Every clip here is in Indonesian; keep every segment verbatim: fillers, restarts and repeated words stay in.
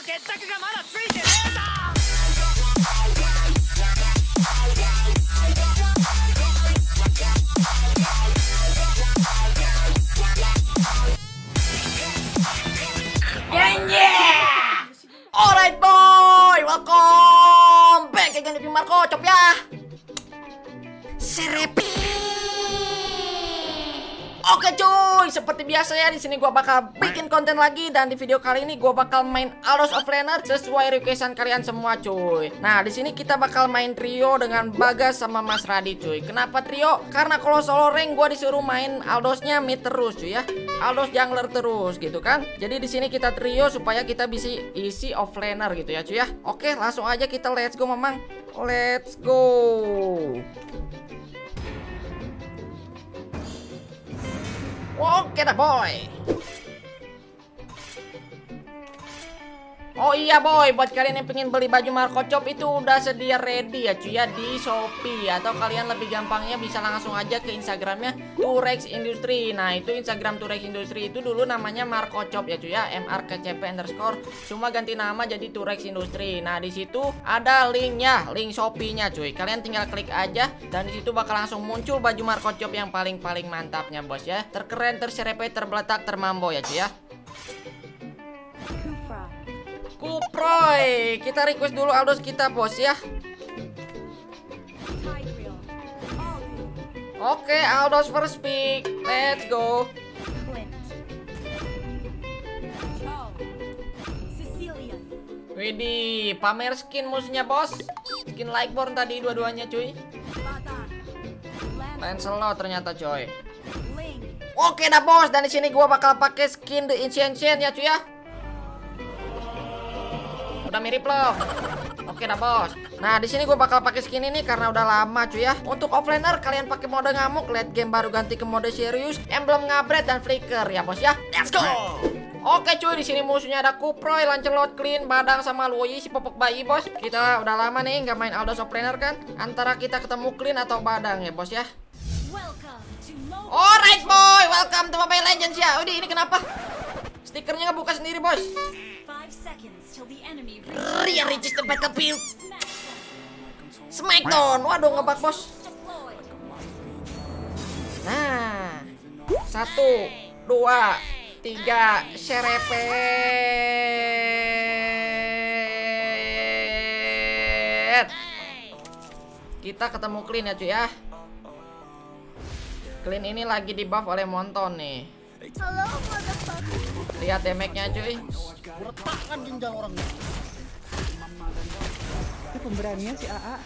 Alright boy, welcome back again di Marco Chop ya. Serepi. Oke cuy, seperti biasa ya di sini gua bakal bikin konten lagi dan di video kali ini gua bakal main Aldos of Laner sesuai requestan kalian semua cuy. Nah, di sini kita bakal main trio dengan Bagas sama Mas Radi cuy. Kenapa trio? Karena kalau solo rank gua disuruh main Aldosnya mid terus cuy ya. Aldos jungler terus gitu kan. Jadi di sini kita trio supaya kita bisa isi off laner gitu ya cuy ya. Oke, langsung aja kita let's go Mamang. Let's go. Oke dah boy. Oh iya boy, buat kalian yang pengen beli baju Marco Chop itu udah sedia ready ya cuy ya di Shopee. Atau kalian lebih gampangnya bisa langsung aja ke Instagramnya Turex Industri. Nah itu Instagram Turex Industri itu dulu namanya Marco Chop ya cuy ya, M R K C P underscore, cuma ganti nama jadi Turex Industri. Nah di situ ada linknya, link Shopee-nya cuy. Kalian tinggal klik aja dan di situ bakal langsung muncul baju Marco Chop yang paling-paling mantapnya bos ya. Terkeren, terserepet, terbeletak, termambo ya cuy ya. Kuproy, kita request dulu Aldos kita bos ya. Oke, Aldos first pick, let's go. Widih, pamer skin musuhnya bos. Skin Lightborn tadi dua-duanya cuy. Lancelot ternyata coy. Oke dah bos, dan di sini gua bakal pakai skin The Ancient ya cuy ya. Udah mirip loh. Oke dah bos. Nah di sini gue bakal pakai skin ini karena udah lama cuy ya. Untuk offlaner kalian pakai mode ngamuk, late game baru ganti ke mode serius, emblem ngabret dan flicker ya bos ya. Let's go. Oke cuy, di sini musuhnya ada Kuproy, Lancelot, Clean, Badang sama Luoyi si popok bayi bos. Kita udah lama nih nggak main Aldos offlaner kan. Antara kita ketemu Clean atau Badang ya bos ya. Alright boy, welcome to Mobile Legends ya. Udah ini kenapa? Stikernya ngebuka sendiri bos. Ria Ricis tempat kepil. Smackdown. Waduh ngebak bos. Nah, satu, dua, tiga, serepet. Kita ketemu Clean ya cuy ya. Clean ini lagi di buff oleh Monton nih. Lihat damage-nya cuy. Retakkan ginjal orangnya. Itu pemberanian si A A.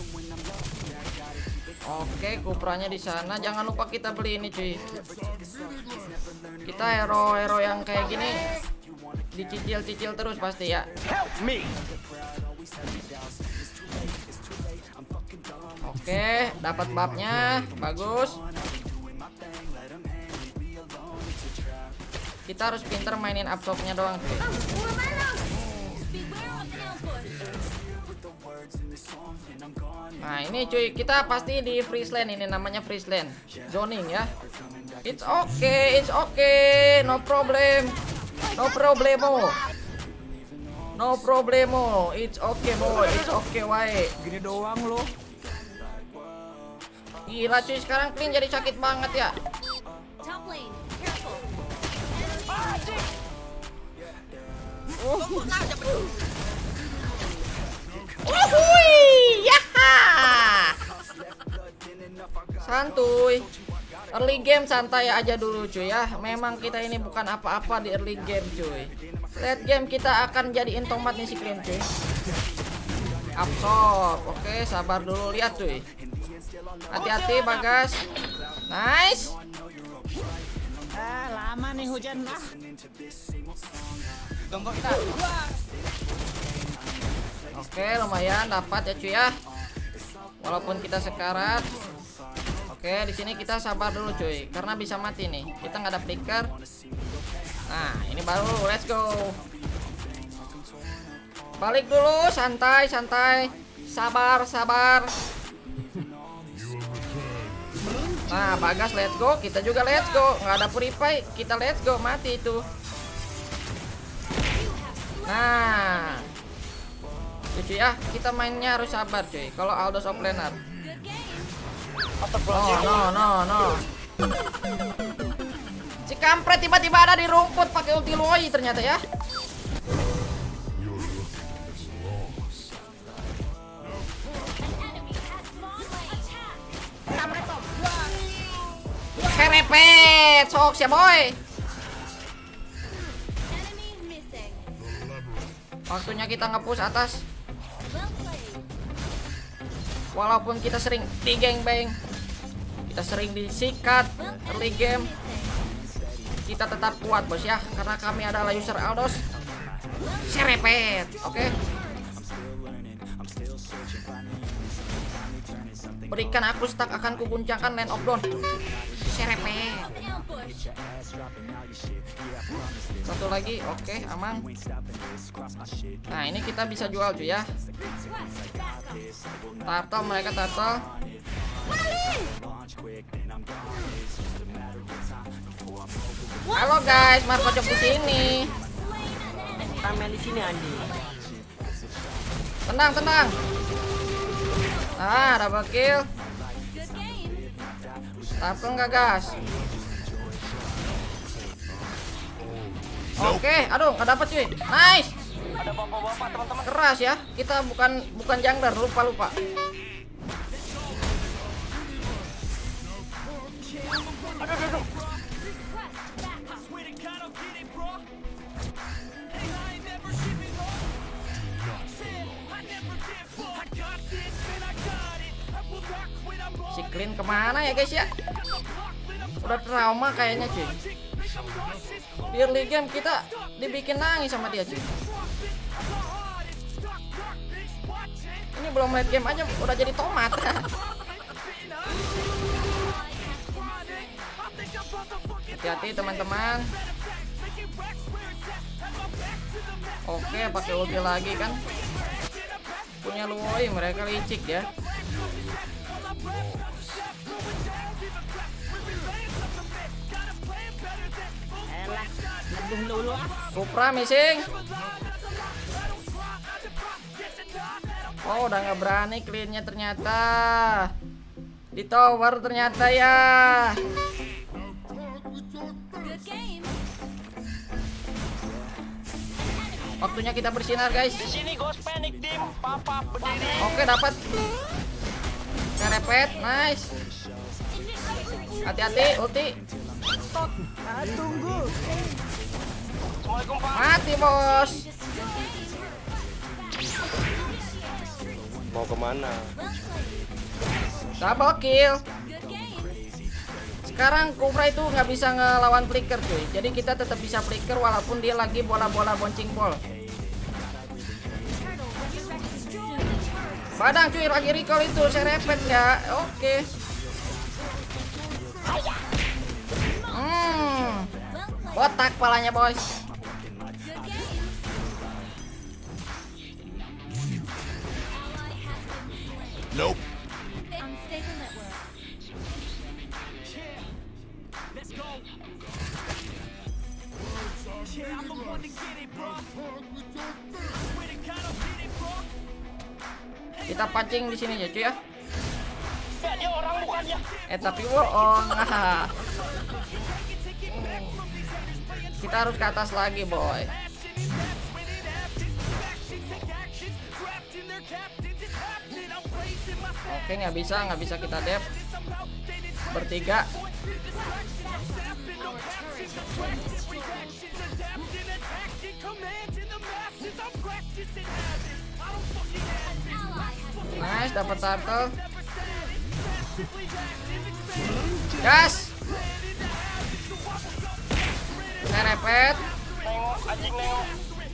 Oke, Kupranya di sana. Jangan lupa kita beli ini cuy. Kita hero-hero yang kayak gini dicicil-cicil terus pasti ya. Oke, dapat buff-nya. Bagus. Kita harus pinter mainin upshot-nya doang cuy. Nah ini cuy, kita pasti di freeze lane. Ini namanya freeze lane zoning ya. It's okay, it's okay, no problem, no problemo, no problemo, it's okay boy, it's okay wae. Gini doang loh. Gila cuy, sekarang Clean jadi sakit banget ya. Oh, Wuhui, yaha. Santuy. Early game santai aja dulu cuy ya. Memang kita ini bukan apa-apa di early game cuy. Late game kita akan jadiin tomat nih si Clean cuy. Absorb. Oke, sabar dulu, lihat cuy. Hati-hati Bagas. Nice. Ah, lama nih hujan lah. Tunggu kita. Oke, lumayan dapat ya cuy ya. Walaupun kita sekarat. Oke, di sini kita sabar dulu cuy, karena bisa mati nih. Kita nggak ada flicker. Nah, ini baru let's go. Balik dulu, santai, santai. Sabar, sabar. Nah, Bagas let's go, kita juga let's go. Nggak ada purify, kita let's go, mati itu. Nah, Ya cuy ya, kita mainnya harus sabar cuy. Kalau Aldos offlaner. Oh no no no. Si kampret tiba-tiba ada di rumput pakai ulti Loi ternyata ya. Serepet, sok ya boy. Waktunya kita nge-push atas. Walaupun kita sering di gangbang, kita sering disikat early game, kita tetap kuat bos ya, karena kami adalah user Aldos. Serepet, oke. Okay. Berikan aku stack, akan kuguncangkan land of dawn. Serepet. Satu lagi, oke, okay, aman. Nah ini kita bisa jual cuy ya. Turtle, mereka turtle. Halo guys, Marco Chop di sini. Ramen di sini Andi. Tenang, tenang. Ah, double kill. Turtle nggak gas. Oke, okay, aduh nggak dapet cuy. Nice. Ada bapak-bapak teman-teman. Keras ya. Kita bukan bukan jungler, lupa lupa. Aduh, aduh, aduh. Si Clean kemana ya guys ya? Udah trauma kayaknya cuy. Di early game kita dibikin nangis sama dia cuy. Ini belum late game aja udah jadi tomat. Hati-hati teman-teman. Oke, pakai ulti lagi kan. Punya Loi, mereka licik ya. Elah, ngedung dulu ah. Supra missing. Oh, udah nggak berani cleannya ternyata. Di tower ternyata ya. Waktunya kita bersinar guys. Di sini Ghost Panic Team, papa berdiri. Oke, dapat. Serepet, nice. Hati-hati, ulti. Ah, tunggu. Assalamualaikum Pak. Mati bos. Mau kemana? Double kill. Sekarang Kufra itu nggak bisa ngelawan flicker cuy. Jadi kita tetap bisa flicker walaupun dia lagi bola-bola boncing ball. Badang cuy, lagi recall itu. Serepet ya. Oke. Hmm. Botak palanya bos. Nope. Kita pancing di sini ya cuy ya. Ya, dia orang bukannya. Eh tapi bohong. Kita harus ke atas lagi boy. Oke, nggak bisa, nggak bisa kita dep bertiga. Nice, dapat turtle. Gas. Serepet. Nengok, anjing nengok.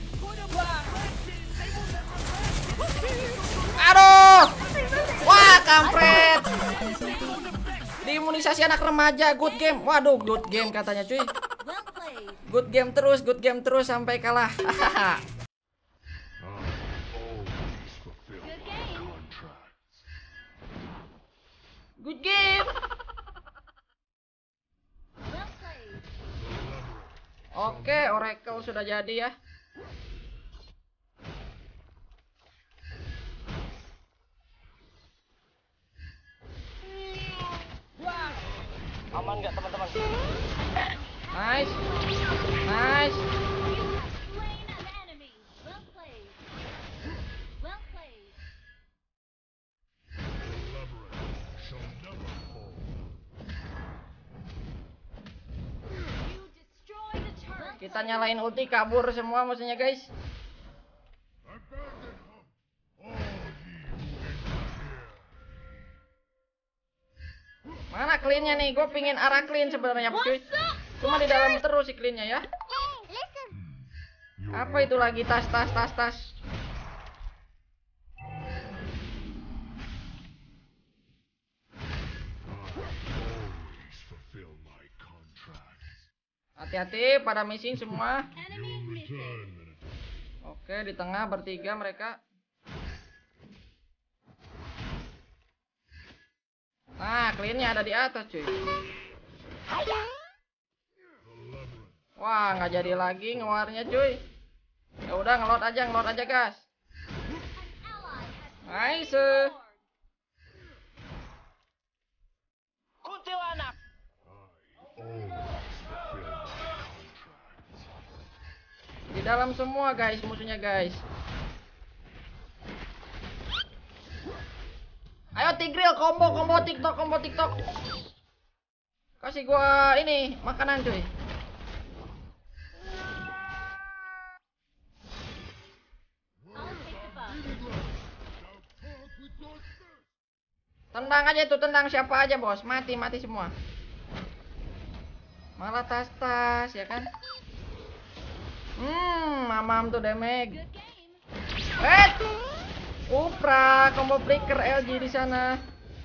Aduh. Wah, kampret. Diimunisasi anak remaja, good game. Waduh, good game katanya cuy. Good game terus, good game terus sampai kalah. Good game. Oke, Oracle sudah jadi ya. nggak teman-teman? Nice. Nice. Kita nyalain ulti kabur semua musuhnya guys. Mana cleannya nih? Gue pingin arah clean sebenarnya cuy. Cuma di dalam terus si cleannya ya. Apa itu lagi tas tas tas tas? Hati-hati pada missing semua. Oke, di tengah bertiga mereka. Nah, cleannya ada di atas cuy. Wah, nggak jadi lagi ngeluarnya cuy. Ya udah ngelot aja, ngelot aja guys. Nice. Kuntilanak. Di dalam semua guys musuhnya guys. Ayo Tigril combo combo TikTok combo TikTok. Kasih gua ini makanan cuy. Tendang aja itu, tendang siapa aja bos, mati mati semua. Malah tas-tas ya kan. Hmm, mamam tuh damage. Eh, Upra combo breaker L G di sana.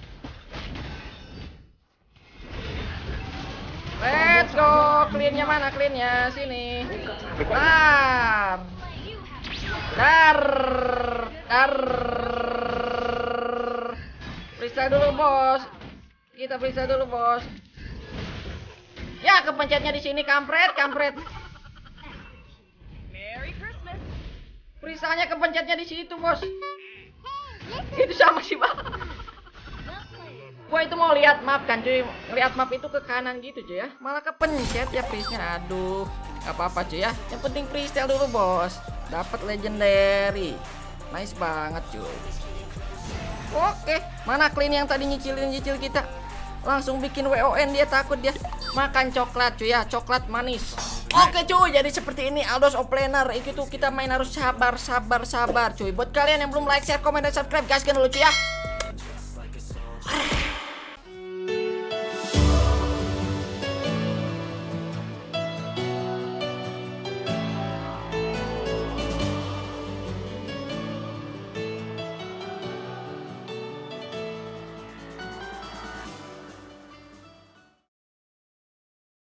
Let's go, cleannya mana cleannya sini. Dar, dar, dar. Periksa dulu bos. Kita periksa dulu bos. Ya kepencetnya di sini kampret kampret. Perisanya kepencetnya di situ bos. Itu sama sih bang. Gua itu mau lihat map kan cuy. Lihat map itu ke kanan gitu cuy ya. Malah kepencet ya prisnya. Aduh. Gak apa-apa cuy ya. Yang penting freestyle dulu bos. Dapat legendary. Nice banget cuy. Oke. Mana clean yang tadi nyicilin nyicil kita. Langsung bikin W O N dia, takut dia makan coklat cuy ya. Coklat manis. Oke cuy, jadi seperti ini Aldos Offlaner. Itu kita main harus sabar, sabar, sabar cuy. Buat kalian yang belum like, share, komen, dan subscribe, gaskan dulu cuy ya.